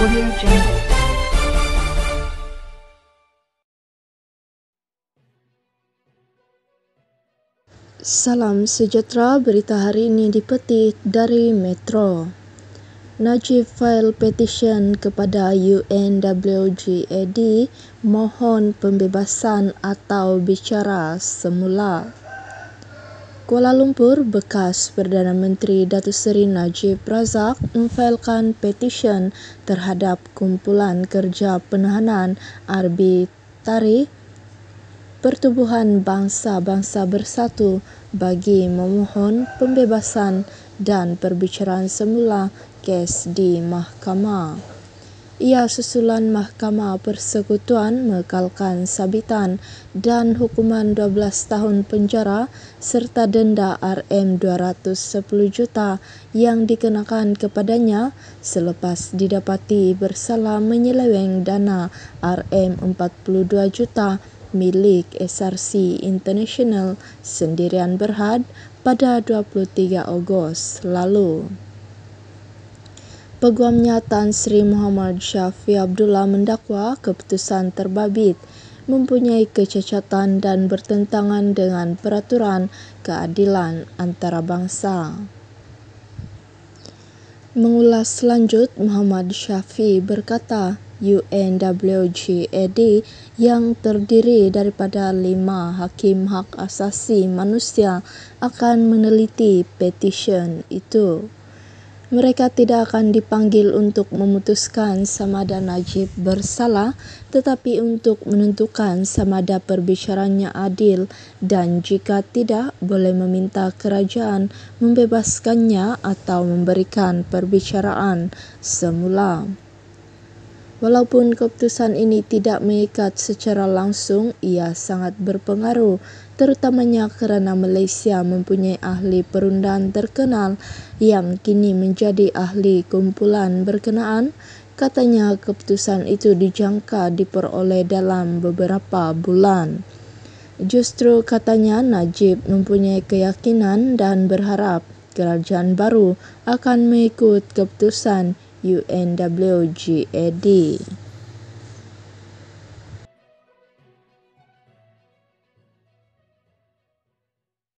Audio Jungle. Salam sejahtera, berita hari ini dipetik dari Metro. Najib file petition kepada UNWGAD mohon pembebasan atau bicara semula. Kuala Lumpur, bekas Perdana Menteri Datuk Seri Najib Razak memfailkan petition terhadap Kumpulan Kerja Penahanan Arbitari Pertubuhan Bangsa-Bangsa Bersatu bagi memohon pembebasan dan perbicaraan semula kes di mahkamah. Ia susulan Mahkamah Persekutuan mengekalkan sabitan dan hukuman 12 tahun penjara serta denda RM210 juta yang dikenakan kepadanya selepas didapati bersalah menyeleweng dana RM42 juta milik SRC International Sendirian Berhad pada 23 Ogos lalu. Peguamnya Tan Sri Muhammad Syafiee Abdullah mendakwa keputusan terbabit mempunyai kecacatan dan bertentangan dengan peraturan keadilan antarabangsa. Mengulas lanjut, Muhammad Syafiee berkata UNWGAD yang terdiri daripada 5 hakim hak asasi manusia akan meneliti petisyen itu. Mereka tidak akan dipanggil untuk memutuskan sama ada Najib bersalah, tetapi untuk menentukan sama ada perbicaraannya adil dan jika tidak, boleh meminta kerajaan membebaskannya atau memberikan perbicaraan semula. Walaupun keputusan ini tidak mengikat secara langsung, ia sangat berpengaruh, terutamanya kerana Malaysia mempunyai ahli perundang terkenal yang kini menjadi ahli kumpulan berkenaan. Katanya keputusan itu dijangka diperoleh dalam beberapa bulan. Justru katanya Najib mempunyai keyakinan dan berharap kerajaan baru akan mengikut keputusan UNWGAD.